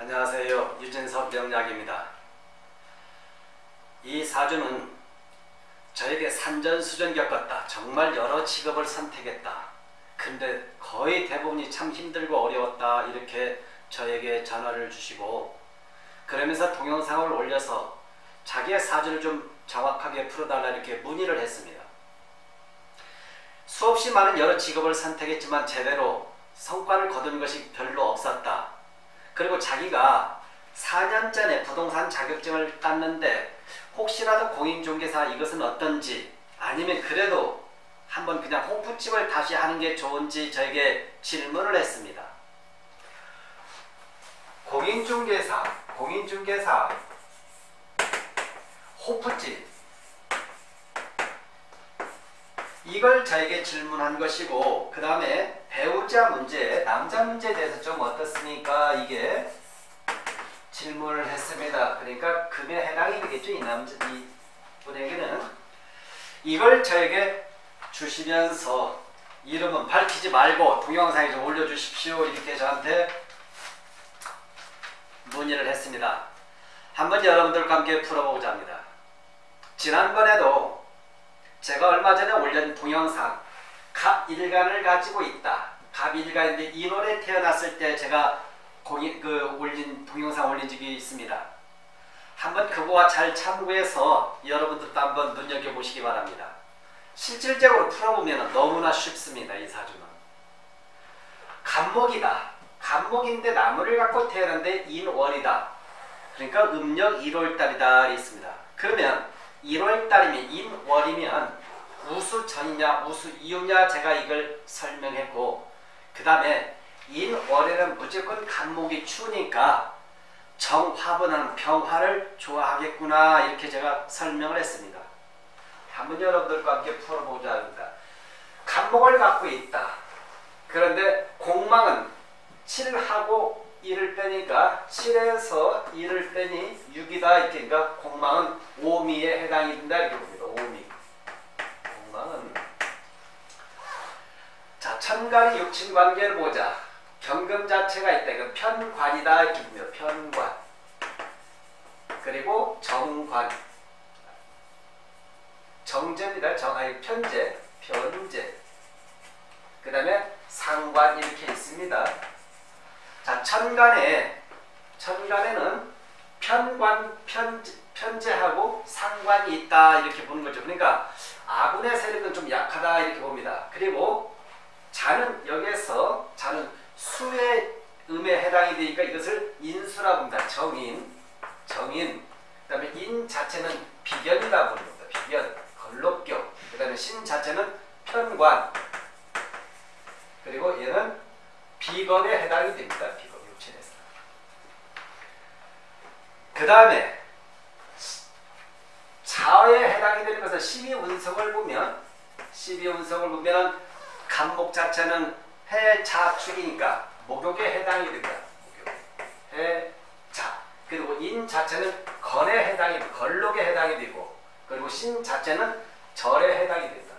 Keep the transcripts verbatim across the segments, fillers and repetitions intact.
안녕하세요. 유진석 명약입니다. 이 사주는 저에게 산전수전 겪었다. 정말 여러 직업을 선택했다. 근데 거의 대부분이 참 힘들고 어려웠다. 이렇게 저에게 전화를 주시고, 그러면서 동영상을 올려서 자기의 사주를 좀 정확하게 풀어달라 이렇게 문의를 했습니다. 수없이 많은 여러 직업을 선택했지만 제대로 성과를 거둔 것이 별로 없었다. 그리고 자기가 사 년 전에 부동산 자격증을 땄는데 혹시라도 공인중개사 이것은 어떤지, 아니면 그래도 한번 그냥 호프집을 다시 하는 게 좋은지 저에게 질문을 했습니다. 공인중개사, 공인중개사, 호프집, 이걸 저에게 질문한 것이고, 그 다음에 배우자 문제, 남자 문제에 대해서 좀 어떻습니까? 이게 질문을 했습니다. 그러니까 금에 해당이 되겠죠. 이 남자, 이 분에게는. 이걸 저에게 주시면서 이름은 밝히지 말고 동영상에 좀 올려주십시오. 이렇게 저한테 문의를 했습니다. 한번 여러분들과 함께 풀어보고자 합니다. 지난번에도 제가 얼마 전에 올린 동영상 갑일간을 가지고 있다. 갑일간인데 인월에 태어났을 때 제가 공인, 그 올린 동영상 올린 적이 있습니다. 한번 그거와 잘 참고해서 여러분들도 한번 눈여겨보시기 바랍니다. 실질적으로 풀어보면 너무나 쉽습니다. 이 사주는 갑목이다. 갑목인데 나무를 갖고 태어났는데 인월이다. 그러니까 음력 일월달이다 있습니다. 그러면 일월달이면 인월이면 우수전이냐 우수이유냐 제가 이걸 설명했고, 그 다음에 인월에는 무조건 갑목이 추우니까 정화보다는 평화를 좋아하겠구나 이렇게 제가 설명을 했습니다. 한번 여러분들과 함께 풀어보자 합니다. 갑목을 갖고 있다. 그런데 공망은 칠하고 일을 빼니까 칠에서 일을 빼니 육이다. 이렇게, 그러니까 공망은 오미에 해당이 된다 이렇게 봅니다. 오미. 공망은, 자, 천간이 육친관계를 보자. 경금 자체가 있다. 그 편관이다 이렇게 봅니다. 편관. 그리고 정관. 정제입니다. 정, 아니 편제, 편제. 그 다음에 상관 이렇게 있습니다. 자, 천간에, 천간에는 편관, 편제, 편제하고 상관이 있다 이렇게 보는 거죠. 그러니까 아군의 세력은 좀 약하다 이렇게 봅니다. 그리고 자는, 여기에서 자는 수의 음에 해당이 되니까 이것을 인수라 봅니다. 정인, 정인. 그 다음에 인 자체는 비견이라 부르는 겁니다. 비견, 걸록경. 그 다음에 신 자체는 편관. 그리고 얘는 비겁에 해당이 됩니다. 비겁, 육친에서. 그 다음에 자에 해당이 되는 것은 십이운석을 보면, 십이운석을 보면 갑목 자체는 해, 자, 축이니까 목욕에 해당이 됩니다. 목욕. 해, 자. 그리고 인 자체는 건에 해당이 되고, 걸록에 해당이 되고, 그리고 신 자체는 절에 해당이 됩니다.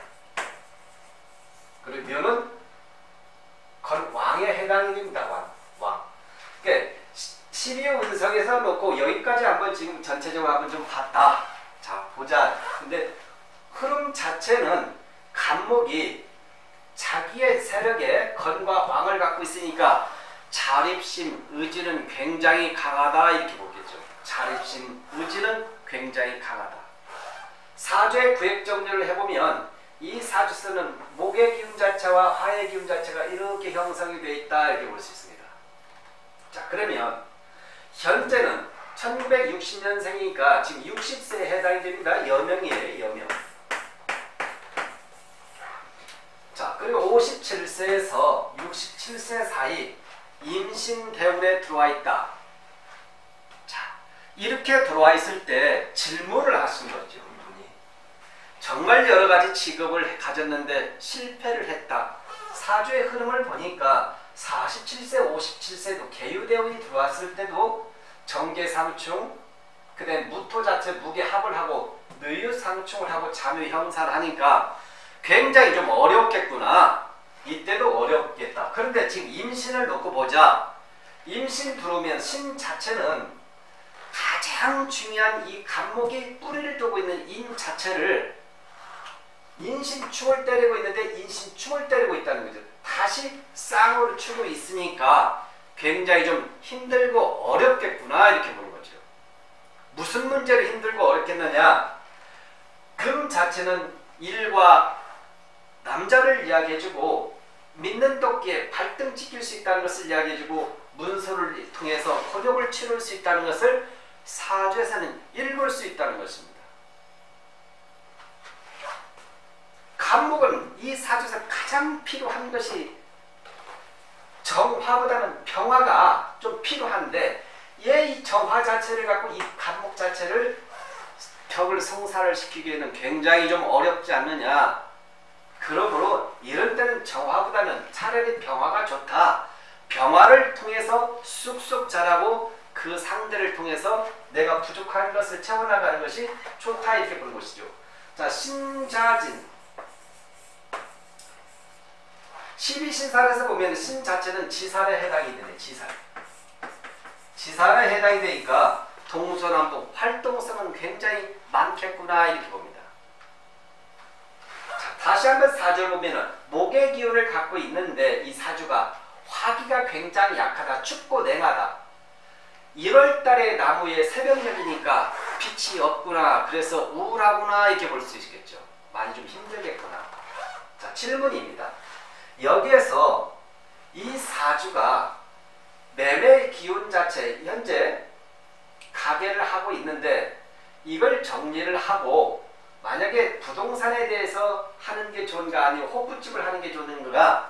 그리고 묘는 건, 왕에 해당이 됩니다. 왕. 왕. 그러니까 십이운석에서 놓고 여기까지 한번 지금 전체적으로 한번 좀 봤다. 자, 보자. 근데 흐름 자체는 갑목이 자기의 세력에 건과 왕을 갖고 있으니까 자립심, 의지는 굉장히 강하다 이렇게 보겠죠. 자립심, 의지는 굉장히 강하다. 사주의 구획 정리를 해보면 이 사주서는 목의 기운 자체와 화의 기운 자체가 이렇게 형성이 되어 있다 이렇게 볼 수 있습니다. 자, 그러면 현재는 천구백육십년생이니까 지금 육십 세에 해당이 됩니다. 여명이에요. 여명. 자, 그리고 오십칠 세에서 육십칠 세 사이 임신대운에 들어와 있다. 자, 이렇게 들어와 있을 때 질문을 하신 거죠. 이분이 정말 여러가지 직업을 가졌는데 실패를 했다. 사주의 흐름을 보니까 사십칠 세, 오십칠 세도 계유대운이 들어왔을 때도 정계상충, 그 다음에 무토 자체 무게합을 하고 느유상충을 하고 잠유형사를 하니까 굉장히 좀 어렵겠구나. 이때도 어렵겠다. 그런데 지금 임신을 놓고 보자. 임신 들어오면 신 자체는 가장 중요한 이 간목이 뿌리를 두고 있는 인 자체를 인신충을 때리고 있는데 인신충을 때리고 있다는 거죠. 다시 쌍으로 추고 있으니까 굉장히 좀 힘들고 어렵겠구나 이렇게 보는 거죠. 무슨 문제로 힘들고 어렵겠느냐. 금 자체는 일과 남자를 이야기해주고 믿는 토끼에 발등 찍힐 수 있다는 것을 이야기해주고 문서를 통해서 혼욕을 치룰 수 있다는 것을 사주에서는 읽을 수 있다는 것입니다. 간목은 이 사주에서 가장 필요한 것이 정화보다는 평화가 좀 필요한데 얘 이 정화 자체를 갖고 이 간목 자체를 벽을 성사를 시키기에는 굉장히 좀 어렵지 않느냐. 그러므로 이런 때는 정화보다는 차라리 병화가 좋다. 병화를 통해서 쑥쑥 자라고 그 상대를 통해서 내가 부족한 것을 채워나가는 것이 좋다 이렇게 보는 것이죠. 자, 신자진 십이신살에서 보면 신 자체는 지살에 해당이 되네. 지살 지살에 해당이 되니까 동서남북 활동성은 굉장히 많겠구나 이렇게 봅니다. 자, 다시 한번 사주를 보면은 목의 기운을 갖고 있는데 이 사주가 화기가 굉장히 약하다. 춥고 냉하다. 일월달에 나무에 새벽녘이니까 빛이 없구나. 그래서 우울하구나 이렇게 볼 수 있겠죠. 많이 좀 힘들겠구나. 자, 질문입니다. 여기에서 이 사주가 매매 기운 자체 현재 가계를 하고 있는데 이걸 정리를 하고 만약에 부동산에 대해서 하는 게 좋은가 아니면 호프집을 하는 게 좋은가.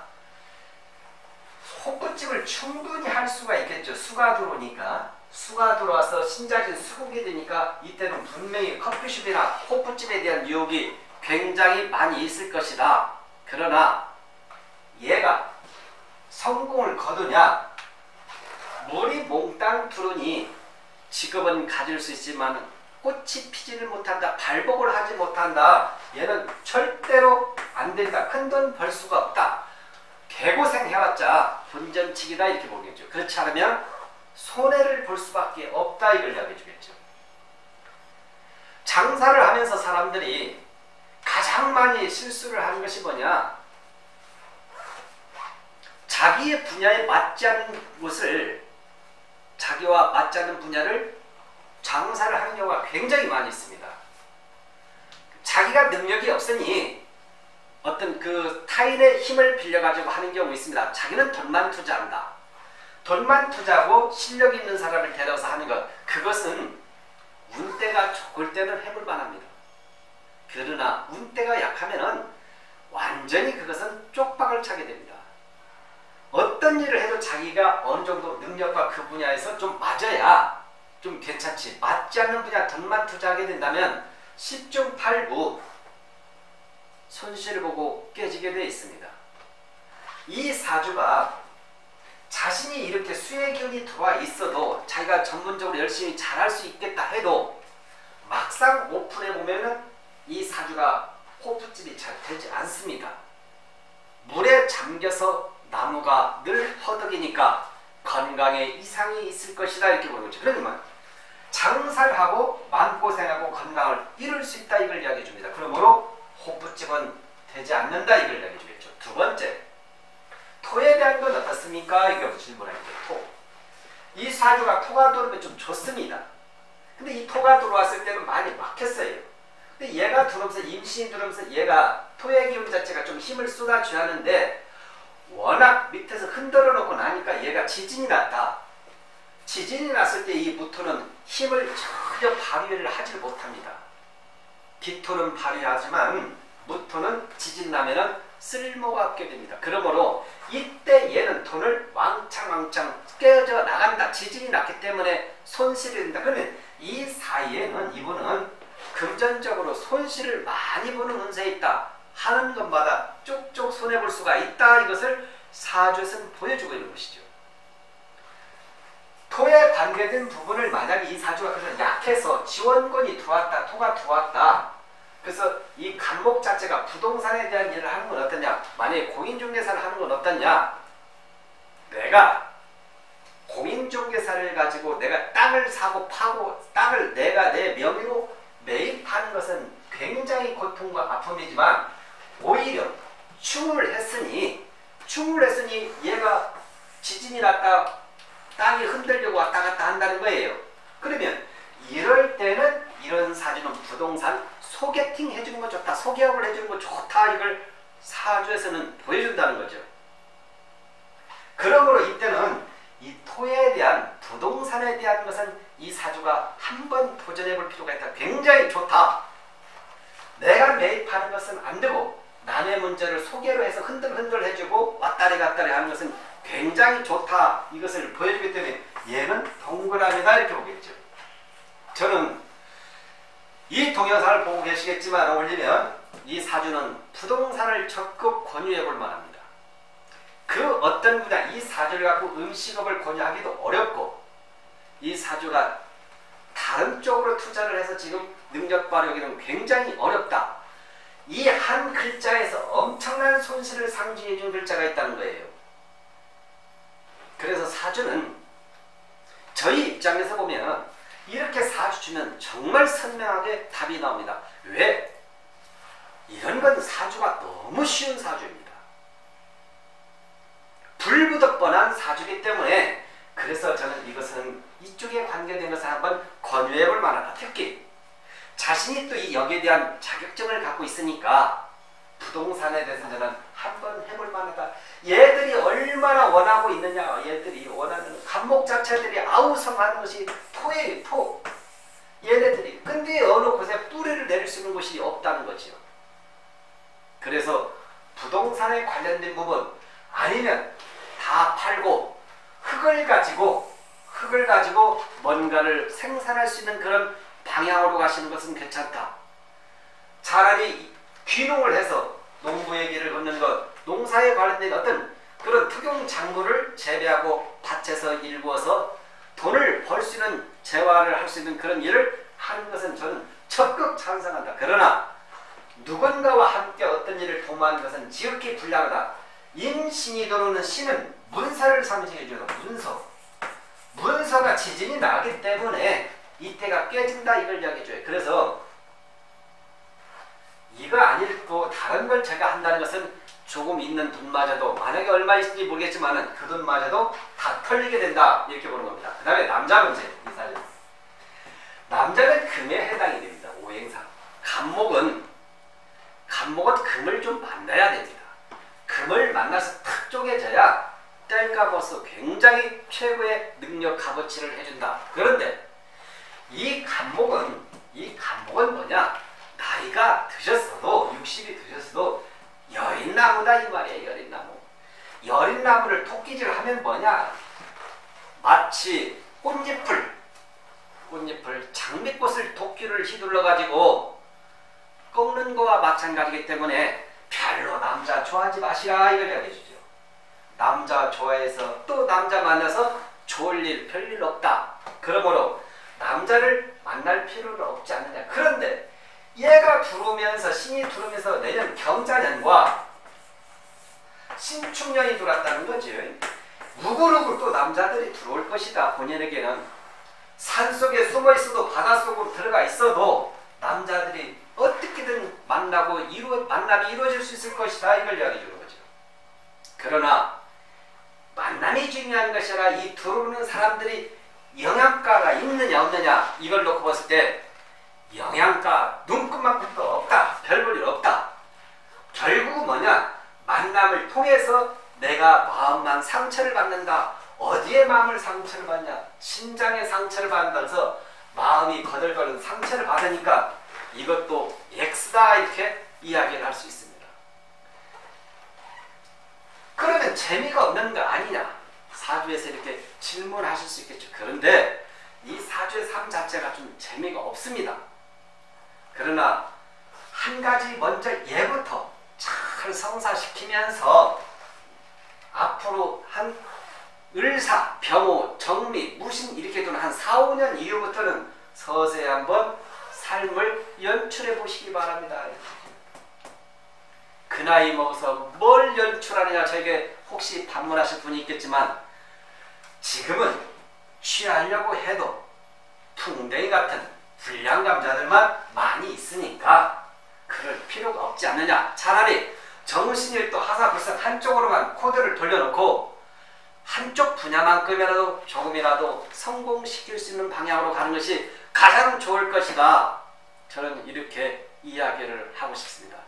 호프집을 충분히 할 수가 있겠죠. 수가 들어오니까 수가 들어와서 신자진 수국이 되니까 이때는 분명히 커피숍이나 호프집에 대한 유혹이 굉장히 많이 있을 것이다. 그러나 얘가 성공을 거두냐. 물이 몽땅 들으니 직업은 가질 수 있지만 꽃이 피지를 못한다. 발복을 하지 못한다. 얘는 절대로 안 된다. 큰돈 벌 수가 없다. 개고생 해왔자 본전치기다 이렇게 보겠죠. 그렇지 않으면 손해를 볼 수밖에 없다 이걸 이야기해 주겠죠. 장사를 하면서 사람들이 가장 많이 실수를 하는 것이 뭐냐. 자기의 분야에 맞지 않는 것을 자기와 맞지 않는 분야를 장사를 하는 경우가 굉장히 많이 있습니다. 자기가 능력이 없으니 어떤 그 타인의 힘을 빌려가지고 하는 경우 있습니다. 자기는 돈만 투자한다. 돈만 투자하고 실력 있는 사람을 데려서 하는 것. 그것은 운때가 좋을 때는 해볼만 합니다. 그러나 운때가 약하면은 완전히 그것은 쪽박을 차게 됩니다. 어떤 일을 해도 자기가 어느 정도 능력과 그 분야에서 좀 맞아야 좀 괜찮지. 맞지 않는 분야 돈만 투자하게 된다면 십중팔구 손실을 보고 깨지게 되어 있습니다. 이 사주가 자신이 이렇게 수의 기운이 들어와 있어도 자기가 전문적으로 열심히 잘할 수 있겠다 해도 막상 오픈해 보면은 이 사주가 호프집이 잘 되지 않습니다. 물에 잠겨서 나무가 늘 허덕이니까 건강에 이상이 있을 것이다 이렇게 보는 거죠. 그러니까 장사를 하고 마음고생하고 건강을 잃을 수 있다 이걸 이야기해 줍니다. 그러므로 호프집은 되지 않는다 이걸 이야기해 주겠죠. 두 번째, 토에 대한 건 어떻습니까? 이거 질문할게요. 토. 이 사주가 토가 들어오면 좀 좋습니다. 근데 이 토가 들어왔을 때는 많이 막혔어요. 근데 얘가 들어오면서 임신이 들어오면서 얘가 토의 기운 자체가 좀 힘을 쏟아줘야 하는데 워낙 밑에서 흔들어 놓고 나니까 얘가 지진이 났다. 지진이 났을 때 이 무토는 힘을 전혀 발휘를 하지 못합니다. 기토는 발휘하지만 무토는 지진 나면은 쓸모가 없게 됩니다. 그러므로 이때 얘는 돈을 왕창왕창 깨져 나간다. 지진이 났기 때문에 손실이 된다. 그러면 이 사이에는 이분은 금전적으로 손실을 많이 보는 운세에 있다. 하는 것마다 쪽쪽 손해볼 수가 있다. 이것을 사주에서는 보여주고 있는 것이죠. 토에 관계된 부분을 만약에 이 사주가 그래서 약해서 지원권이 들어왔다. 토가 들어왔다. 그래서 이 간목 자체가 부동산에 대한 일을 하는 건 어떠냐. 만약에 공인중개사를 하는 건 어떠냐. 내가 공인 개인중개사를 가지고 내가 땅을 사고 파고 땅을 내가 내 명의로 매입하는 것은 굉장히 고통과 아픔이지만 오히려 충을 했으니 충을 했으니 얘가 지진이 났다 땅이 흔들려고 왔다 갔다 한다는 거예요. 그러면 이럴 때는 이런 사주는 부동산 소개팅 해주는 거 좋다, 소개업을 해주는 거 좋다, 이걸 사주에서는 보여준다는 거죠. 그러므로 이때는 이 토에 대한 부동산에 대한 것은 이 사주가 한번 도전해 볼 필요가 있다. 굉장히 좋다. 내가 매입하는 것은 안 되고 남의 문제를 소개로 해서 흔들흔들 해주고 왔다리 갔다리 하는 것은 굉장히 좋다. 이것을 보여주기 때문에 얘는 동그라미다 이렇게 보겠죠. 저는 이 동영상을 보고 계시겠지만 올리면 이 사주는 부동산을 적극 권유해 볼 만합니다. 그 어떤 분야 이 사주를 갖고 음식업을 권유하기도 어렵고 이 사주가 다른 쪽으로 투자를 해서 지금 능력 발휘하기는 굉장히 어렵다. 이 한 글자에서 엄청난 손실을 상징해 준 글자가 있다는 거예요. 그래서 사주는 저희 입장에서 보면 이렇게 사주 주면 정말 선명하게 답이 나옵니다. 왜? 이런 건 사주가 너무 쉬운 사주입니다. 불부득 뻔한 사주이기 때문에 그래서 저는 이것은 이쪽에 관계된 것을 한번 권유해 볼 만하다. 특히 자신이 또 이 역에 대한 자격증을 갖고 있으니까 부동산에 대해서 저는 한번 해볼 만하다. 얘들이 얼마나 원하고 있느냐. 얘들이 원하는 감목 자체들이 아우성하는 것이 토예요. 토. 얘네들이. 근데 어느 곳에 뿌리를 내릴 수 있는 곳이 없다는 거지요. 그래서 부동산에 관련된 부분 아니면 다 팔고 흙을 가지고 흙을 가지고 뭔가를 생산할 수 있는 그런 방향으로 가시는 것은 괜찮다. 차라리 귀농을 해서 농부의 길을 걷는 것, 농사에 관련된 어떤 그런 특용 작물을 재배하고 밭에서 일구어서 돈을 벌 수 있는 재화를 할 수 있는 그런 일을 하는 것은 저는 적극 찬성한다. 그러나 누군가와 함께 어떤 일을 도모하는 것은 지극히 불량하다. 임신이 들어오는 신은 문서를 상징해주는 문서. 문서가 지진이 나기 때문에 이때가 깨진다 이걸 이야기해줘요. 그래서 이거 아니고 다른 걸 제가 한다는 것은 조금 있는 돈마저도 만약에 얼마 있을지 모르겠지만 그 돈마저도 다 털리게 된다 이렇게 보는 겁니다. 그 다음에 남자 문제. 이 사진. 남자는 금에 해당이 됩니다. 오행상. 간목은 간목은 금을 좀 만나야 됩니다. 금을 만나서 탁 쪼개져야 뗄값으로서 굉장히 최고의 능력 값어치를 해준다. 그런데 이 간목은 이 간목은 뭐냐? 나이가 드셨어도 육십이 드셨어도 여린나무다 이 말이에요. 여린나무. 여린나무를 토끼질하면 뭐냐? 마치 꽃잎을 꽃잎을 장미꽃을 토끼를 휘둘러 가지고 꺾는 거와 마찬가지이기 때문에 별로 남자 좋아하지 마시라 이걸 이야기해 주죠. 남자 좋아해서 또 남자 만나서 좋을 일 별일 없다. 그러므로 남자를 만날 필요는 없지 않느냐. 그런데 얘가 들어오면서 신이 들어오면서 내년 경자년과 신축년이 들어왔다는 거지. 누구누구 또 남자들이 들어올 것이다. 본인에게는 산속에 숨어있어도 바닷속으로 들어가 있어도 남자들이 어떻게든 만나고 이루, 만남이 이루어질 수 있을 것이다. 이걸 이야기해 주는 거죠. 그러나 만남이 중요한 것이 아니라 이 들어오는 사람들이 영양가가 있느냐 없느냐 이걸 놓고 봤을 때 영양가 눈끝만큼도 없다. 별 볼 일 없다. 결국 뭐냐? 만남을 통해서 내가 마음만 상처를 받는다. 어디에 마음을 상처를 받냐? 신장에 상처를 받는다면서 마음이 거들거리는 상처를 받으니까 이것도 X다 이렇게 이야기를 할 수 있습니다. 그러면 재미가 없는 거 아니냐? 사주에서 이렇게 질문하실 수 있겠죠. 그런데 이 사주의 삶 자체가 좀 재미가 없습니다. 그러나 한 가지 먼저 예부터 잘 성사시키면서 앞으로 한 을사, 병호, 정미, 무신 이렇게 두는 한 사, 오 년 이후부터는 서서히 한번 삶을 연출해 보시기 바랍니다. 그 나이 먹어서 뭘 연출하느냐 저에게 혹시 방문하실 분이 있겠지만 지금은 취하려고 해도 풍뎅이 같은 불량감자들만 많이 있으니까 그럴 필요가 없지 않느냐. 차라리 정신일도 하사불산 한쪽으로만 코드를 돌려놓고 한쪽 분야만큼이라도 조금이라도 성공시킬 수 있는 방향으로 가는 것이 가장 좋을 것이다. 저는 이렇게 이야기를 하고 싶습니다.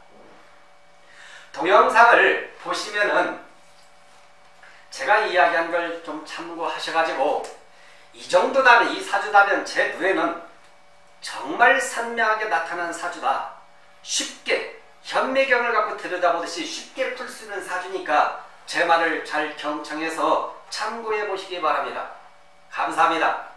동영상을 보시면은 제가 이야기한 걸 좀 참고하셔가지고 이 정도다면, 이 사주다면 제 눈에는 정말 선명하게 나타난 사주다. 쉽게 현미경을 갖고 들여다보듯이 쉽게 풀 수 있는 사주니까 제 말을 잘 경청해서 참고해 보시기 바랍니다. 감사합니다.